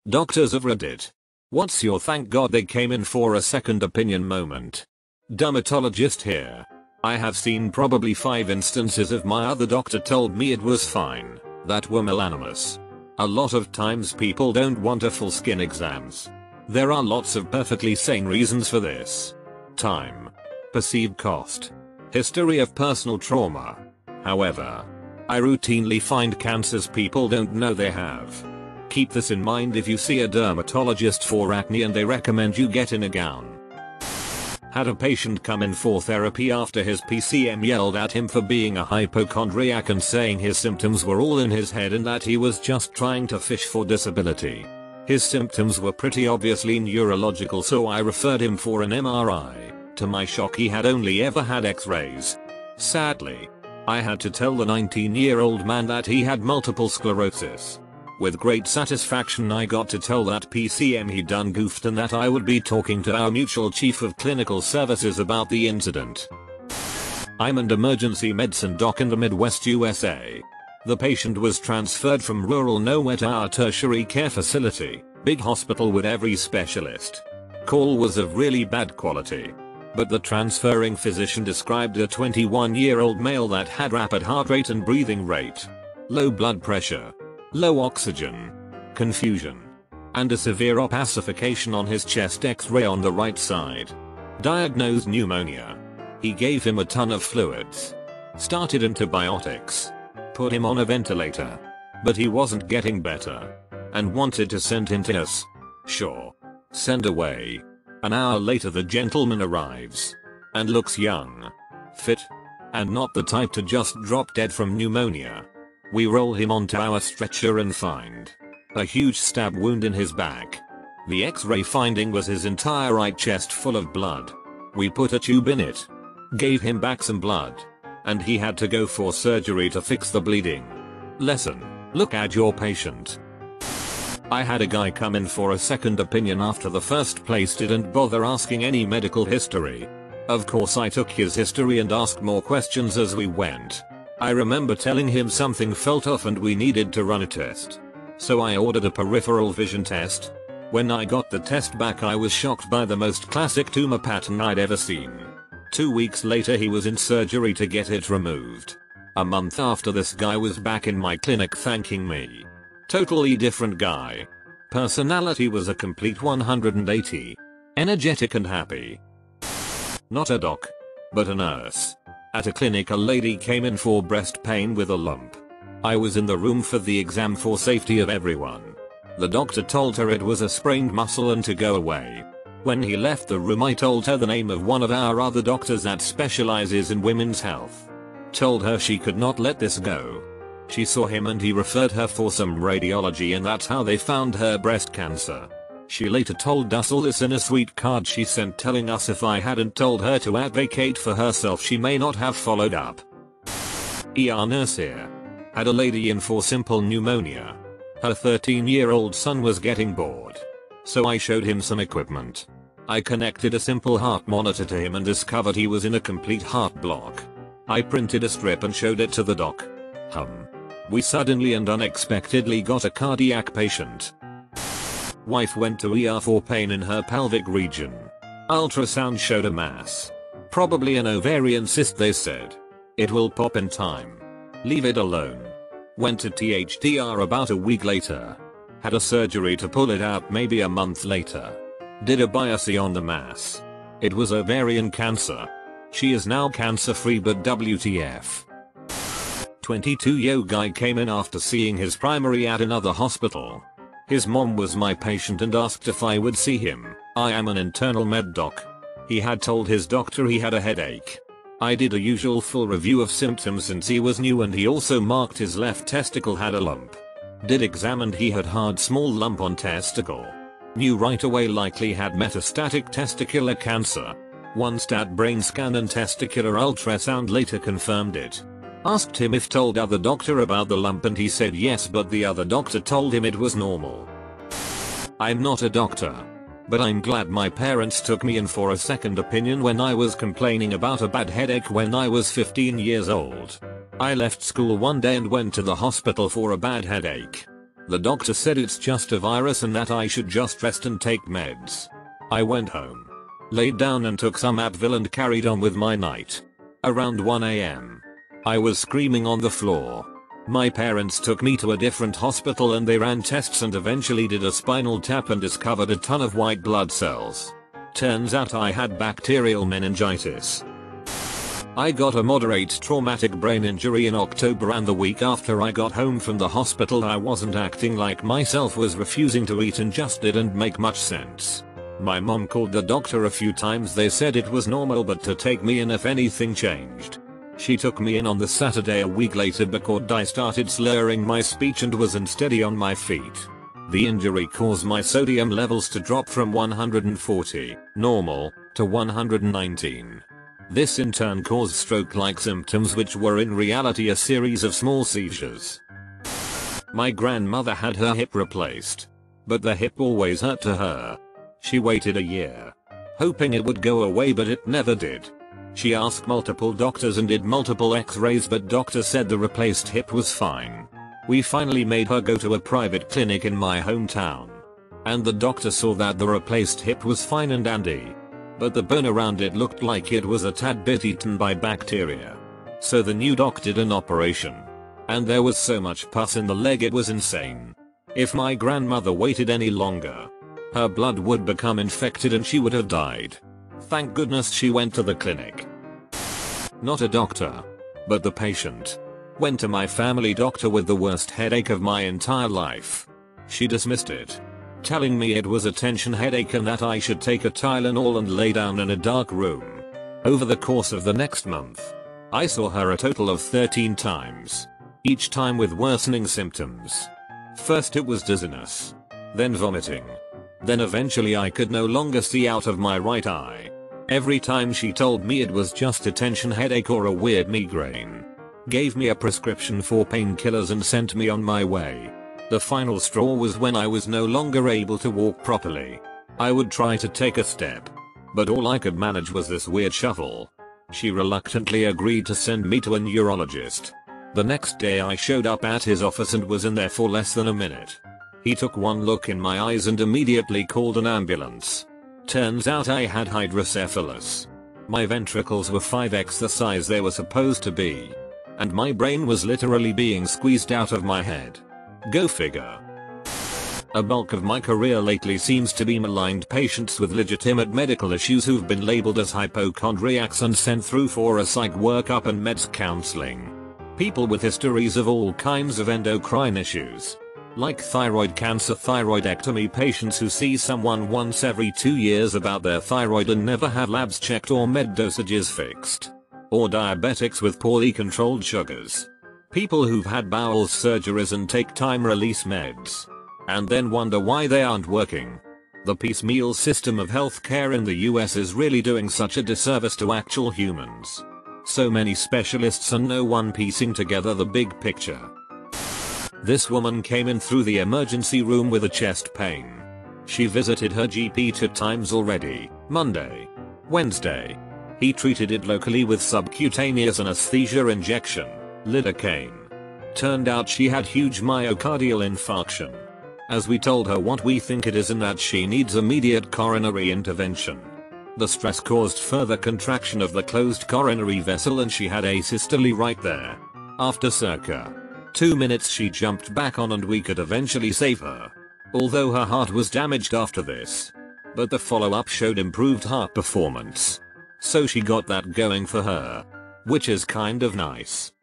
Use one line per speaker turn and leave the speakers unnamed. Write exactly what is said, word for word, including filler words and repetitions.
Doctors of Reddit. What's your thank god they came in for a second opinion moment? Dermatologist here. I have seen probably five instances of my other doctor told me it was fine, that were melanimous. A lot of times people don't want a full skin exams. There are lots of perfectly sane reasons for this. Time. Perceived cost. History of personal trauma. However, I routinely find cancers people don't know they have. Keep this in mind if you see a dermatologist for acne and they recommend you get in a gown. Had a patient come in for therapy after his P C M yelled at him for being a hypochondriac and saying his symptoms were all in his head and that he was just trying to fish for disability. His symptoms were pretty obviously neurological, so I referred him for an M R I. To my shock, he had only ever had X-rays. Sadly, I had to tell the nineteen year old man that he had multiple sclerosis. With great satisfaction I got to tell that P C M he done goofed and that I would be talking to our mutual chief of clinical services about the incident. I'm an emergency medicine doc in the Midwest U S A. The patient was transferred from rural nowhere to our tertiary care facility, big hospital with every specialist. Call was of really bad quality. But the transferring physician described a twenty-one year old male that had rapid heart rate and breathing rate, low blood pressure, low oxygen, confusion, and a severe opacification on his chest X-ray on the right side. Diagnosed pneumonia. He gave him a ton of fluids. Started antibiotics. Put him on a ventilator. But he wasn't getting better. And wanted to send him to us. Sure. Send away. An hour later the gentleman arrives. And looks young. Fit. And not the type to just drop dead from pneumonia. We roll him onto our stretcher and find a huge stab wound in his back. The X-ray finding was his entire right chest full of blood. We put a tube in it. Gave him back some blood. And he had to go for surgery to fix the bleeding. Lesson: look at your patient. I had a guy come in for a second opinion after the first place didn't bother asking any medical history. Of course I took his history and asked more questions as we went. I remember telling him something felt off and we needed to run a test. So I ordered a peripheral vision test. When I got the test back I was shocked by the most classic tumor pattern I'd ever seen. Two weeks later he was in surgery to get it removed. A month after this guy was back in my clinic thanking me. Totally different guy. Personality was a complete one hundred eighty. Energetic and happy. Not a doc, but a nurse. At a clinic a lady came in for breast pain with a lump. I was in the room for the exam for safety of everyone. The doctor told her it was a sprained muscle and to go away. When he left the room I told her the name of one of our other doctors that specializes in women's health. Told her she could not let this go. She saw him and he referred her for some radiology and that's how they found her breast cancer. She later told us all this in a sweet card she sent telling us if I hadn't told her to advocate for herself she may not have followed up. E R nurse here. Had a lady in for simple pneumonia. Her thirteen year old son was getting bored. So I showed him some equipment. I connected a simple heart monitor to him and discovered he was in a complete heart block. I printed a strip and showed it to the doc. Hum. We suddenly and unexpectedly got a cardiac patient. Wife went to E R for pain in her pelvic region. Ultrasound showed a mass. Probably an ovarian cyst they said. It will pop in time. Leave it alone. Went to T H D R about a week later. Had a surgery to pull it out maybe a month later. Did a biopsy on the mass. It was ovarian cancer. She is now cancer free but W T F. twenty-two year old guy came in after seeing his primary at another hospital. His mom was my patient and asked if I would see him. I am an internal med doc. He had told his doctor he had a headache. I did a usual full review of symptoms since he was new and he also marked his left testicle had a lump. Did exam and he had hard small lump on testicle. Knew right away likely had metastatic testicular cancer. One stat brain scan and testicular ultrasound later confirmed it. Asked him if told other doctor about the lump and he said yes but the other doctor told him it was normal. I'm not a doctor. But I'm glad my parents took me in for a second opinion when I was complaining about a bad headache when I was fifteen years old. I left school one day and went to the hospital for a bad headache. The doctor said it's just a virus and that I should just rest and take meds. I went home, laid down and took some Advil and carried on with my night. Around one A M I was screaming on the floor. My parents took me to a different hospital and they ran tests and eventually did a spinal tap and discovered a ton of white blood cells. Turns out I had bacterial meningitis. I got a moderate traumatic brain injury in October, and the week after I got home from the hospital I wasn't acting like myself, was refusing to eat and just didn't make much sense. My mom called the doctor a few times. They said it was normal but to take me in if anything changed. She took me in on the Saturday a week later because I started slurring my speech and was unsteady on my feet. The injury caused my sodium levels to drop from one hundred forty, normal, to one hundred nineteen. This in turn caused stroke-like symptoms, which were in reality a series of small seizures. My grandmother had her hip replaced, but the hip always hurt to her. She waited a year, hoping it would go away, but it never did. She asked multiple doctors and did multiple x-rays, but doctors said the replaced hip was fine. We finally made her go to a private clinic in my hometown, and the doctor saw that the replaced hip was fine and dandy, but the bone around it looked like it was a tad bit eaten by bacteria. So the new doc did an operation, and there was so much pus in the leg it was insane. If my grandmother waited any longer, her blood would become infected and she would have died. Thank goodness she went to the clinic. Not a doctor, but the patient. Went to my family doctor with the worst headache of my entire life. She dismissed it, telling me it was a tension headache and that I should take a Tylenol and lay down in a dark room. Over the course of the next month, I saw her a total of thirteen times, each time with worsening symptoms. First it was dizziness, then vomiting, then eventually I could no longer see out of my right eye. Every time she told me it was just a tension headache or a weird migraine, gave me a prescription for painkillers and sent me on my way. The final straw was when I was no longer able to walk properly. I would try to take a step, but all I could manage was this weird shuffle. She reluctantly agreed to send me to a neurologist. The next day I showed up at his office and was in there for less than a minute. He took one look in my eyes and immediately called an ambulance. Turns out I had hydrocephalus. My ventricles were five x the size they were supposed to be, and my brain was literally being squeezed out of my head. Go figure. A bulk of my career lately seems to be maligned patients with legitimate medical issues who've been labeled as hypochondriacs and sent through for a psych workup and meds counseling. People with histories of all kinds of endocrine issues, like thyroid cancer, thyroidectomy, patients who see someone once every two years about their thyroid and never have labs checked or med dosages fixed, or diabetics with poorly controlled sugars. People who've had bowel surgeries and take time release meds, and then wonder why they aren't working. The piecemeal system of healthcare in the U S is really doing such a disservice to actual humans. So many specialists and no one piecing together the big picture. This woman came in through the emergency room with a chest pain. She visited her G P two times already, Monday, Wednesday. He treated it locally with subcutaneous anesthesia injection, lidocaine. Turned out she had huge myocardial infarction. As we told her what we think it is and that she needs immediate coronary intervention. The stress caused further contraction of the closed coronary vessel and she had asystole right there. After circa two minutes she jumped back on and we could eventually save her, although her heart was damaged after this. But the follow-up showed improved heart performance, so she got that going for her, which is kind of nice.